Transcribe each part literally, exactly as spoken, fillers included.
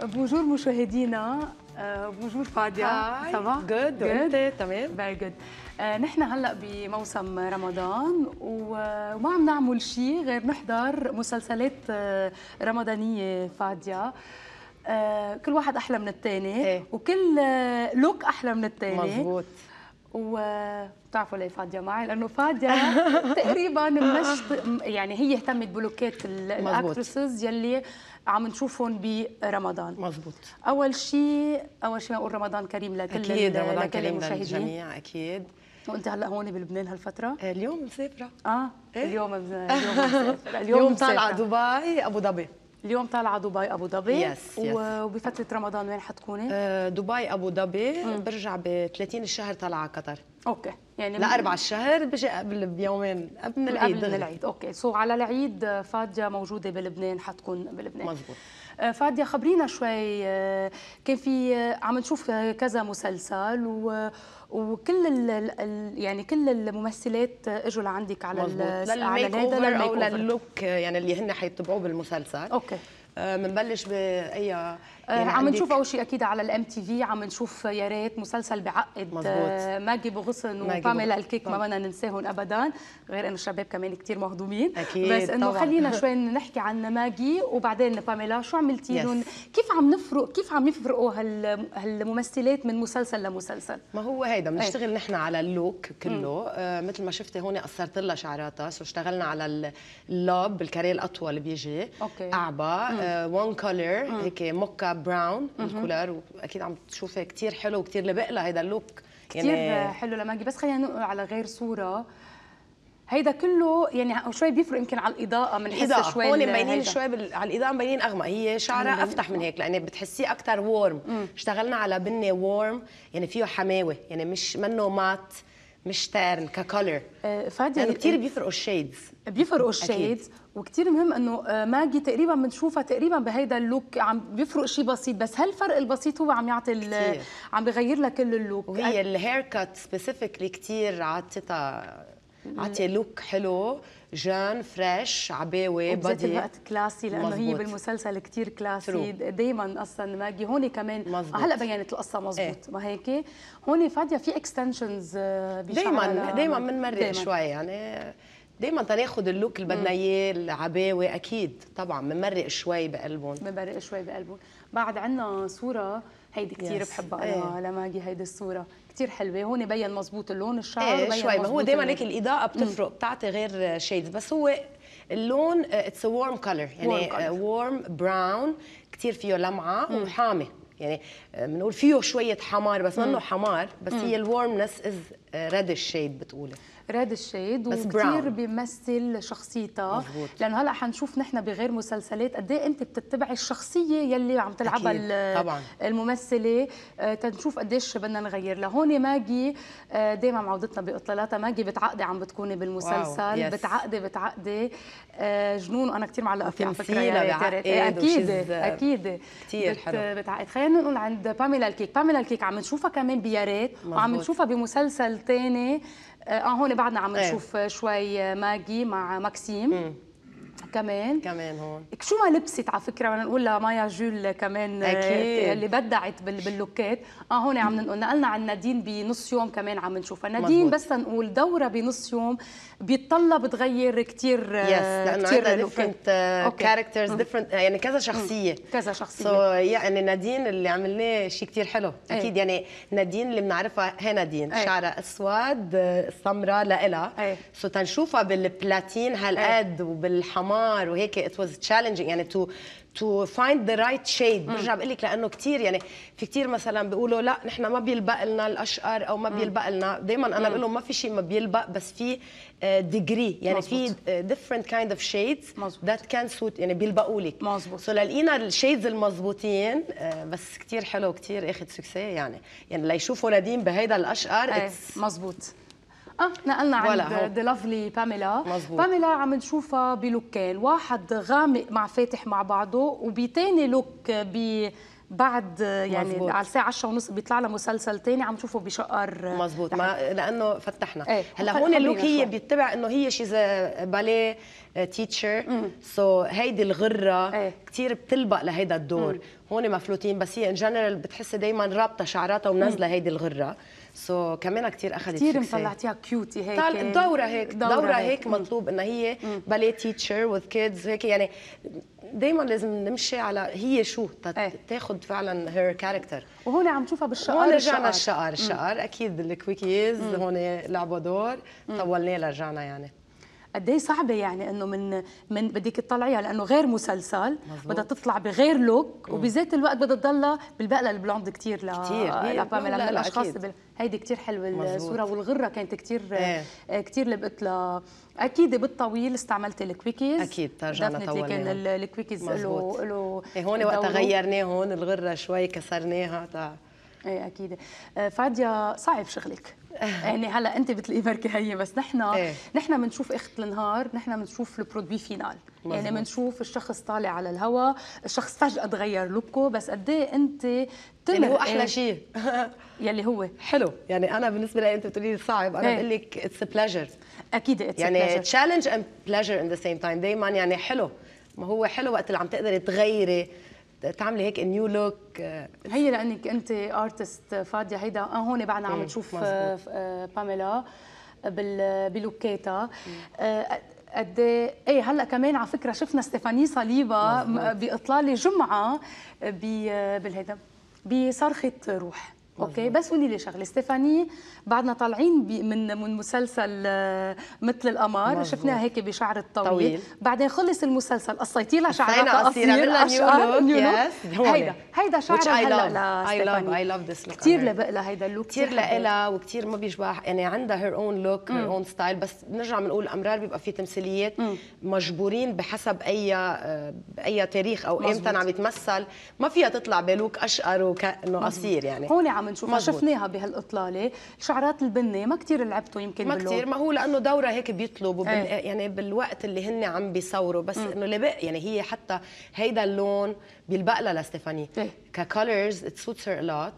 بونجور مشاهدينا، بونجور فاديا. صباح جود وانت تمام؟ فيري جود. نحن هلا بموسم رمضان وما عم نعمل شيء غير نحضر مسلسلات رمضانيه فاديا. كل واحد احلى من الثاني ايه؟ وكل لوك احلى من الثاني. مزبوط. وبتعرفوا ليه فاديا معي؟ لانه فاديا تقريبا مش يعني هي اهتمت بلوكات الاكترسز يلي عم نشوفهم برمضان. مزبوط. اول شيء اول شيء نقول رمضان كريم لكل اكيد رمضان لكل كريم المشاهدين. للجميع اكيد. وانت هلا هون بلبنان هالفتره؟ اليوم مسافره. اه إيه؟ اليوم اليوم مسافره. اليوم طالعه دبي ابو ظبي. اليوم طالعه دبي ابو ظبي. يس يس. وبفتره رمضان وين حتكوني؟ آه دبي ابو ظبي، برجع ب ثلاثين الشهر طالعه قطر. اوكي يعني لا أربعة الشهر بيجي قبل بيومين قبل من العيد. قبل من العيد. اوكي سو على العيد فاديا موجوده بلبنان، حتكون بلبنان. مزبوط. فاديا خبرينا شوي، كان في عم نشوف كذا مسلسل و وكل ال يعني كل الممثلات اجوا لعندك على الميك اوفر او لللوك يعني اللي هن حيتبعوه بالمسلسل. اوكي بنبلش باي يعني عم نشوف اول شيء اكيد على الام تي في، عم نشوف يا ريت مسلسل بعقد. مزبوط. ماجي بغصن وباميلا الكيك ما بدنا ننساهم ابدا، غير انه الشباب كمان كثير مهضومين. اكيد بس انه خلينا شوي نحكي عن ماجي وبعدين باميلا. شو عملتي لهم؟ كيف عم نفرق كيف عم يفرقوا هالممثلات من مسلسل لمسلسل؟ ما هو هيدا بنشتغل نحن على اللوك كله. آه مثل ما شفتي هون قصرت لها شعراتها، سو اشتغلنا على اللوب الكاريه الاطول بيجي. اوكي. اعبى وان كولر هيك موكا براون الكولر، واكيد عم تشوفي كثير حلو وكثير لبق لها هيدا اللوك كثير يعني حلو لماجي. بس خلينا ننقل على غير صوره. هيدا كله يعني شوي بيفرق يمكن على الاضاءه، بنحس شوي هون مبينين شوي بال... على الاضاءه مبينين اغمق، هي شعرها افتح من هيك لانه بتحسيه اكثر وورم. اشتغلنا على بني وورم يعني فيه حماوه، يعني مش منه مات مش تيرن ككولر. فاديا يعني كثير بيفرقوا الشيدز بيفرقوا الشيدز وكثير مهم انه ماجي تقريبا بنشوفها تقريبا بهيدا اللوك عم بيفرق شيء بسيط، بس هالفرق البسيط هو عم يعطي عم بيغير لها كل اللوك. وهي الهير كات سبيسيفيكلي كثير عطتها عطيه لوك حلو جان فريش عباوي بدي الوقت كلاسي لانه مزبوط. هي بالمسلسل كثير كلاسي دائما اصلا ماجي. هون كمان مزبوط. هلا بينت القصه مزبوط. ايه؟ ما هيك هون فاديا في اكستنشنز دائما دائما بنمرق شوي يعني دائما تناخذ اللوك اللي بدنا اياه العباوي. اكيد طبعا بنمرق شوي بقلبهم بنمرق شوي بقلبهم. بعد عندنا صوره هيدي كثير بحبها انا. ايه؟ لماجي هيدي الصوره كثير حلوه. هون بين مزبوط اللون الشعر. ايه شوي. ما هو دائما هيك الاضاءه بتفرق بتعطي غير شيدز، بس هو اللون اتس وورم كولر يعني وورم براون كثير فيه لمعه مم. وحامي، يعني بنقول فيه شويه حمار بس منه حمار، بس مم. هي الورمنس از ريد الشيد بتقولي ريد الشيد وكثير بيمثل شخصيتها. لانه هلا حنشوف نحن بغير مسلسلات قد ايه انت بتتبعي الشخصيه يلي عم تلعبها الممثله، تنشوف قديش بدنا نغير لها. هون ماجي دائما معودتنا باطلالاتها ماجي بتعقدي عم بتكوني بالمسلسل. بتعقدي بتعقدي جنون، وانا كثير معلقه فيها على فكره يا اكيد اكيد كثير حلو بتعقد. خلينا نقول عند باميلا الكيك. باميلا الكيك عم نشوفها كمان بيارات وعم نشوفها بمسلسل ثاني. اه هون بعدنا عم نشوف ايه؟ شوي ماجي مع ماكسيم مم. كمان كمان هون شو ما لبست على فكره. بدنا نقول لمايا جول كمان أكيد. اللي بدعت باللوكات. اه هون عم نقول نقلنا عن نادين بنص يوم كمان عم نشوفها. نادين مزبوط. بس نقول دوره بنص يوم بيتطلب تغير كثير كثير ديفرنت كاركترز ديفرنت يعني كذا شخصيه مم. كذا شخصيه سو so, يعني نادين اللي عملناه شيء كثير حلو اكيد. ايه؟ يعني نادين اللي بنعرفها هي نادين ايه؟ شعرها اسود السمراء لإلها ايه؟ سو so, تنشوفها بالبلاتين هالقد ايه؟ وبالحمار وهيك it was challenging يعني to to find the right shade. برجع بقول لك لانه كثير يعني في كثير مثلا بيقولوا لا نحن ما بيلبق لنا الاشقر او ما بيلبق لنا. دائما انا بقول لهم ما في شيء ما بيلبق، بس في ديجري يعني مزبوط. في different kind of shades مزبوط. that can suit يعني بيلبقوا لك مزبوط. سو لقينا الشيدز المضبوطين بس كثير حلو كثير اخذ سكسي يعني يعني ليشوفوا نادين بهيدا الاشقر ايه مزبوط. اه نقلنا عند ذا لافلي باميلا. باميلا عم نشوفها بلوكين، واحد غامق مع فاتح مع بعضه، وبتاني لوك ب بعد يعني مزبوط. على الساعه عشرة ونص بيطلع لها مسلسل ثاني عم تشوفه بشقر مزبوط ما لانه فتحنا ايه. هلا هون اللوك هي بيتبع انه هي شيز باليه تيتشر سو هيدي الغره ايه. كثير بتلبق لهيدا الدور مم. هون مفلوتين بس هي ان جنرال بتحسي دايما رابطه شعراتها ومنزله هيدي الغره سو so, كمان كثير اخذت كثير مطلعتيها كيوتي هيك الدوره هيك دوره, دورة هيك, هيك مطلوب انها هي باليه تيتشر وذ كيدز هيك يعني دائما لازم نمشي على هي شو تاخذ فعلا هير كاركتر وهون عم تشوفها بالشقر هون رجعنا الشقر الشقر اكيد الكويكيز هون لعبوا دور طولناه لرجعنا يعني قد ايه صعبه يعني انه من من بدك تطلعيها لانه غير مسلسل بدها تطلع بغير لوك وبذات الوقت بدها تضلها بالبقله البلوند كثير ل كثير لباميلا من الاشخاص بال... هيدي كثير حلوه الصوره والغره كانت كثير ايه. كثير لبقت لها اكيد بالطويل استعملتي الكويكيز اكيد رجعنا طولناها كان الكويكيز له له ايه هون وقت غيرناه هون الغره شوي كسرناها تا ايه اكيد فاديا صعب شغلك يعني هلا انت بتلاقي بركي هي بس نحن ايه. نحن بنشوف اخت النهار نحن بنشوف البرودوي فينال مزبوط. يعني بنشوف الشخص طالع على الهواء الشخص فجأة تغير لوكه بس قد ايه انت اللي هو احلى شيء يلي هو حلو يعني انا بالنسبه لي انت بتقولي لي صعب انا بقول لك اتس ا بليجر اكيد اتس يعني تشالنج اند بليجر ان ذا سيم تايم دائما يعني حلو ما هو حلو وقت اللي عم تقدري تغيري تعملي هيك نيو لوك هي لانك انت ارتست فاديا هيدا هون بعدنا عم نشوف باميلا بلوكيتها قد ايه هلا كمان على فكره شفنا ستيفاني صليبه باطلاله جمعه بالهيدا بصرخه روح اوكي بس قولي لي شغله ستيفاني بعدنا طالعين من من مسلسل مثل القمر شفناها هيك بشعر الطويل طويل. بعدين خلص المسلسل قصيتي لها شعرها قصير اشقر نيو لوك هيدا هيدا شعرها هلا اي لاف اي لاف ذس لوك كثير لبق لها هيدا اللوك كثير لها وكثير ما بيشبه يعني عندها هير اون لوك هير اون ستايل بس بنرجع بنقول امرار بيبقى في تمثيليات مجبورين بحسب اي اي تاريخ او امتى عم يتمثل ما فيها تطلع بلوك اشقر وكانه قصير يعني هون عم نشوفها شفناها بهالاطلاله شعرات البنه ما كثير لعبتوا يمكن ما كثير ما هو لانه دوره هيك بيطلبوا بال... ايه. يعني بالوقت اللي هن عم بيصوروا بس انه لبق يعني هي حتى هيدا اللون بيلبق لها لستيفاني ايه. ككولرز ات سوتس هير ا لوت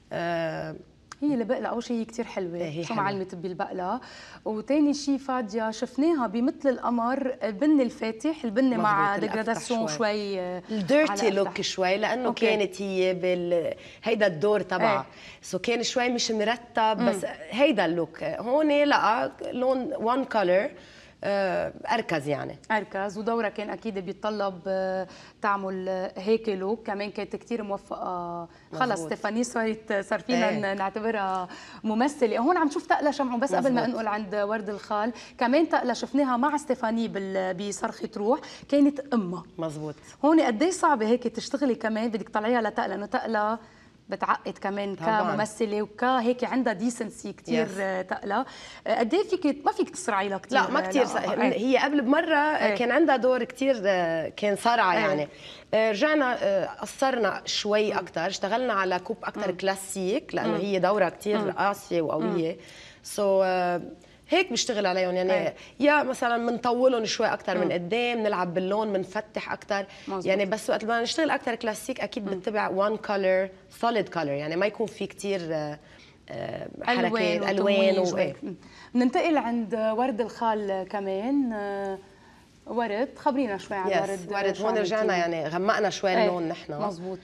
هي اللي بقلها اول شيء هي كثير حلوه هي شو معلمه بالبقله وثاني شيء فاديا شفناها بمثل القمر البن الفاتح البن مع ديجراداسيون شوي, شوي الديرتي لوك شوي لانه أوكي. كانت هي بال هيدا الدور تبعها ايه. سو كان شوي مش مرتب بس مم. هيدا اللوك هون لا لون وان كولر اركز يعني اركز ودورها كان اكيد بيتطلب تعمل هيك لوك كمان كانت كثير موفقه خلص ستيفاني صارت صار فينا ايه. نعتبرها ممثله هون عم نشوف تقلى شمعون بس مزبوط. قبل ما انقل عند ورد الخال كمان تقلى شفناها مع ستيفاني بصرخه روح كانت امها مزبوط هون قد ايه صعبه هيك تشتغلي كمان بدك تطلعيها لتقلى انه تقلى بتعقد كمان طبعاً. كممثله وكهيك عندها ديسنسي كثير تقلى قد ايه فيك ما فيك تسرعي لها كثير لا ما كثير هي قبل بمره ايه. كان عندها دور كثير كان صرعه ايه. يعني رجعنا قصرنا شوي اكثر اشتغلنا على كوب اكثر كلاسيك لانه هي دوره كثير قاسيه وقويه سو so, هيك بشتغل عليهم يعني أيه. يا مثلا بنطولهم شوي اكثر من قدام نلعب باللون بنفتح اكثر يعني بس وقت ما نشتغل اكثر كلاسيك اكيد بنتبع وان كولر سوليد كولر يعني ما يكون في كثير حركات الوان وايه بننتقل عند ورد الخال كمان ورد خبرينا شوي عن ورد ورد هون رجعنا يعني غمقنا شوي اللون نحن مزبوط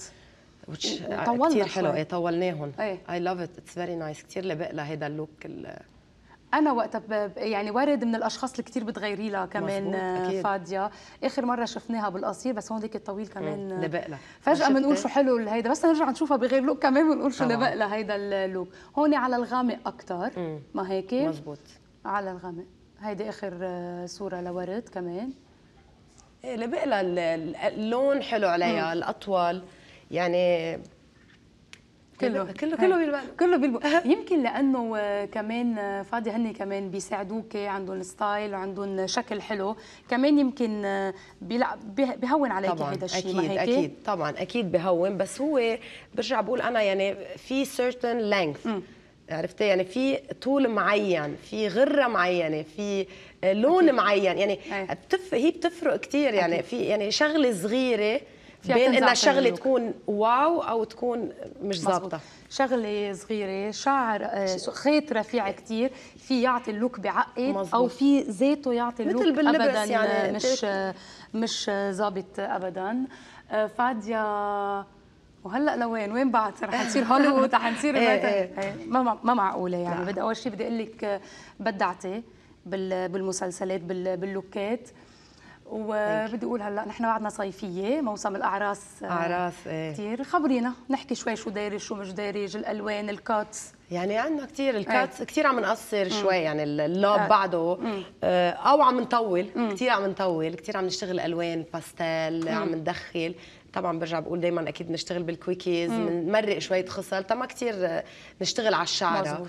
كثير حلو ايه طولناهم اي لاف ات اتس فيري نايس كثير لبق لها هيدا اللوك انا وقتها يعني ورد من الاشخاص اللي كثير بتغيري لها كمان فاديا اخر مره شفناها بالقصير بس هون ديك الطويل كمان لبق لها فجاه بنقول شو حلو هيدا بس نرجع نشوفها بغير لوك كمان بنقول شو لبق لها هيدا اللوك هون على الغامق اكثر ما هيك مزبوط على الغامق هيدي اخر صوره لورد كمان ايه لبق لها اللون حلو عليها الاطول يعني كله كله كله بيلبق كله بيلبق يمكن لانه كمان فادي هن كمان بيساعدوك عندهم ستايل وعندهم شكل حلو كمان يمكن بيهون عليك هذا الشيء اكيد ما هيك؟ اكيد طبعا اكيد بهون بس هو برجع بقول انا يعني في certain length عرفتي يعني في طول معين في غره معينه في لون أكيد. معين يعني بتف... هي بتفرق كثير يعني أكيد. في يعني شغله صغيره بين انها شغله تكون واو او تكون مش ظابطه. شغله صغيره، شعر خيط رفيع كثير في يعطي اللوك بعقد، او في زيته يعطي اللوك مثل ابدا يعني مش مش ظابط ابدا. فاديا وهلا لوين وين بعد رح نصير هوليوود رح نصير ما ما معقوله يعني. بدي اول شيء بدي اقول لك بدعتي بالمسلسلات باللوكات، وبدي اقول هلا نحن بعدنا صيفيه، موسم الاعراس اعراس ايه كثير. خبرينا نحكي شوي شو دارج شو مش دارج، الالوان الكاتس يعني عندنا كثير الكاتس ايه. كثير عم نقصر شوي يعني اللوب بعده اه او عم نطول كثير عم نطول كثير عم نشتغل الوان باستيل عم ندخل. طبعا برجع بقول دائما اكيد بنشتغل بالكويكيز بنمرق شويه خصل تما كثير نشتغل على الشعره.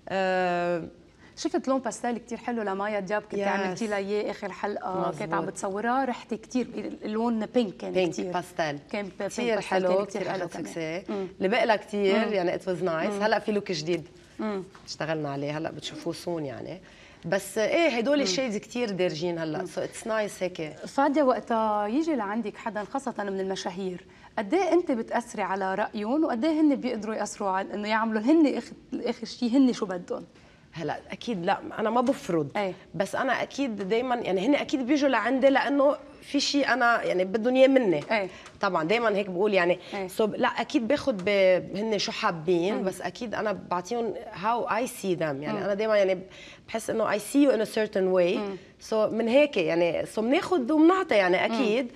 آه شفت لون باستيل كثير حلو لمايا دياب كنت عملتي لها اياه اخر حلقه كانت عم بتصورها، ريحتي كثير اللون بينك كان كثير باستيل كان كثير حلو كثير حلو سكسي اللي بقى لها كثير يعني ات واز نايس. هلا في لوك جديد مم. اشتغلنا عليه هلا بتشوفوه سون يعني، بس ايه هدول الشيدز كثير دارجين هلا سو اتس نايس هيك. فاديا وقتها يجي لعندك حدا خاصه من المشاهير قد ايه انت بتاثري على رايهم وقد ايه هن بيقدروا ياثروا على انه يعملوا هن اخر شيء هن شو بدهم؟ هلا اكيد لا انا ما بفرض أي. بس انا اكيد دائما يعني هن اكيد بيجوا لعندي لانه في شيء انا يعني بدهم اياه مني. أي. طبعا دائما هيك بقول يعني سو لا اكيد باخذ هن شو حابين مم. بس اكيد انا بعطيهم هاو اي سي ذم يعني مم. انا دائما يعني بحس انه اي سي يو ان ا سيرتن واي سو من هيك يعني سو بناخذ وبنعطي يعني اكيد.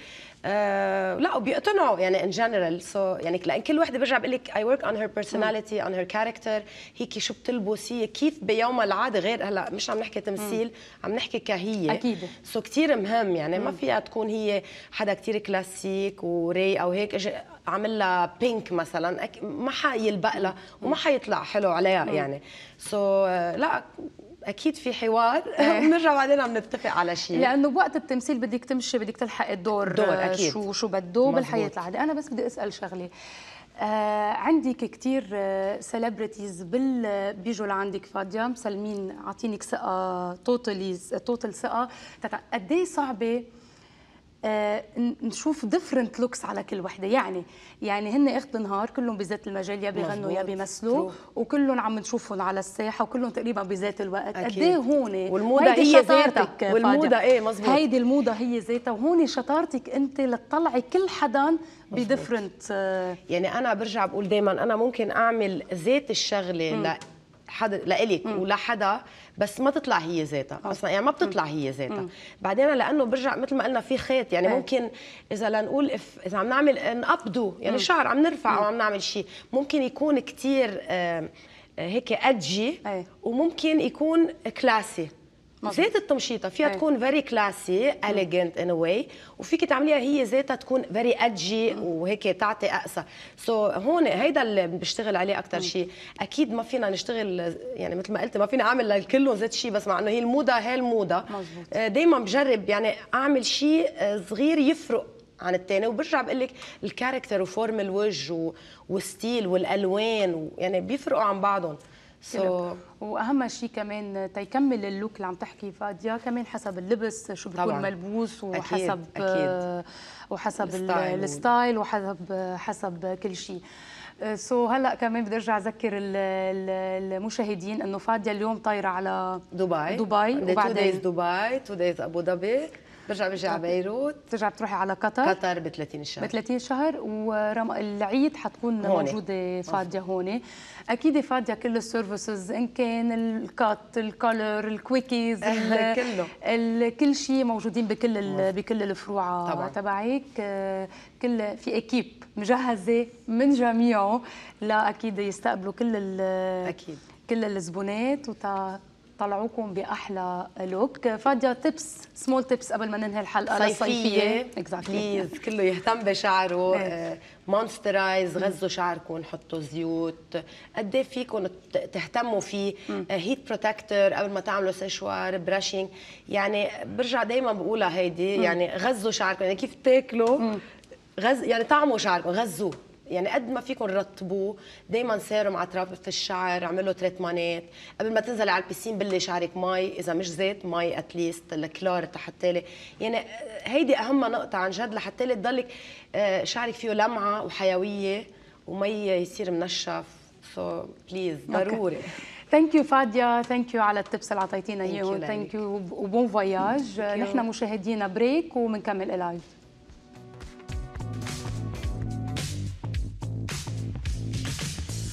آه لا وبيقتنعوا يعني ان جنرال سو يعني لان كل وحده برجع بقول لك اي ورك اون هير بيرسوناليتي اون هير كاركتر هيك شو بتلبس هي كيف بيومها العاده غير هلا مش عم نحكي تمثيل مم. عم نحكي كهيه اكيد سو كثير مهم يعني مم. ما فيها تكون هي حدا كثير كلاسيك ورايقه وهيك اجى عامل لها بينك مثلا ما حيلبق لها وما حيطلع حلو عليها مم. يعني سو لا اكيد في حوار بنرجع بعدين عم نتفق على شيء لانه بوقت التمثيل بدك تمشي بدك تلحق الدور دور أكيد. شو شو بده بالحياه العاديه. انا بس بدي اسال شغله آه عندك كثير سيلبرتيز بال بيجوا لعندك فاديا مسلمين عاطينك ثقه توتالي توتال ثقه قد ايه صعبه آه نشوف ديفرنت لوكس على كل وحده يعني يعني هن اخت نهار كلهم بذات المجال يا بيغنوا يا بيمثلوا وكلهم عم نشوفهم على الساحه وكلهم تقريبا بذات الوقت. قد ايه هون والموضه هي ذاتها والموضه ايه مزبوط هيدي الموضه هي ذاتها وهون شطارتك انت لتطلعي كل حدا بديفرنت آه يعني انا برجع بقول دائما انا ممكن اعمل ذات الشغله لا حدا لإلك ولحدا بس ما تطلع هي ذاتها اصلا يعني ما بتطلع هي ذاتها. بعدين لانه برجع مثل ما قلنا في خيط يعني ممكن اذا لنقول اذا عم نعمل نقبضه يعني شعر عم نرفع او عم نعمل شيء ممكن يكون كثير آه هيك ادجي وممكن يكون كلاسي. زيت التمشيطه فيها أي. تكون فيري كلاسي اليجنت ان واي وفيك تعمليها هي ذاتها تكون فيري ادجي وهيك تعطي اقسى. سو so, هون هيدا اللي بشتغل عليه اكثر شيء. اكيد ما فينا نشتغل يعني مثل ما قلت ما فينا اعمل لكلهم ذات الشيء بس مع انه هي الموضه هي الموضه دائما بجرب يعني اعمل شيء صغير يفرق عن الثاني وبرجع بقول لك الكاركتر وفورم الوجه والستيل والالوان يعني بيفرقوا عن بعضهم. So واهم شيء كمان تيكمل اللوك اللي عم تحكي فاديا كمان حسب اللبس شو بيكون ملبوس وحسب أكيد. أكيد. وحسب الستايل, الستايل وحسب حسب كل شيء. سو so هلا كمان بدي ارجع اذكر المشاهدين انه فاديا اليوم طايره على دبي دبي وبعدين دبي تو دايز ابو ظبي برجع برجع على بيروت ترجع بتروحي على قطر قطر ب ثلاثين شهر ب ثلاثين شهر والعيد حتكون هوني. موجوده فاديا هون اكيد فاديا كل السيرفيسز ان كان الكات الكولر الكويكيز كله كل شيء موجودين بكل بكل الفروع تبعك. كل في اكيب مجهزه من جميعه لا اكيد يستقبلوا كل اكيد كل الزبونات وتا طلعوكم باحلى لوك. فاديا تيبس سمول تيبس قبل ما ننهي الحلقه الصيفيه اكزاكتلي بليز كله يهتم بشعره مونسترايز غزوا شعركم حطوا زيوت قد ايه فيكم تهتموا فيه هيت بروتكتور قبل ما تعملوا سشوار براشينج يعني برجع دائما بقولها هيدي يعني غزوا شعركم يعني كيف تاكلوا غز يعني طعموا شعركم غزوه يعني قد ما فيكم رطبوه، دائما سيروا مع اطراف في الشعر، اعملوا تريتمانات قبل ما تنزلي على البسين، بلي شعرك مي، اذا مش زيت مي اتليست الكلور حتى يعني هيدي اهم نقطه عن جد لحتى تضلك شعرك فيه لمعه وحيويه ومي يصير منشف. سو بليز ضروري. ثانك يو فاديا، ثانك يو على التبس اللي اعطيتينا اياهم، ثانك يو وبون فواياج. نحن مشاهدينا بريك وبنكمل اللايف.